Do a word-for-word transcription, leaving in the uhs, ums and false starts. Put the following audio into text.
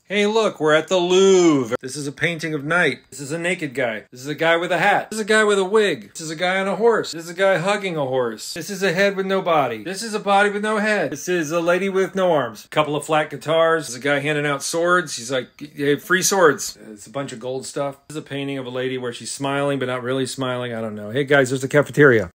Hey look, we're at the Louvre. This is a painting of night. This is a naked guy. This is a guy with a hat. This is a guy with a wig. This is a guy on a horse. This is a guy hugging a horse. This is a head with no body. This is a body with no head. This is a lady with no arms. A couple of flat guitars. This is a guy handing out swords. He's like, hey, free swords. It's a bunch of gold stuff. This is a painting of a lady where she's smiling but not really smiling. I don't know. Hey guys, there's the cafeteria.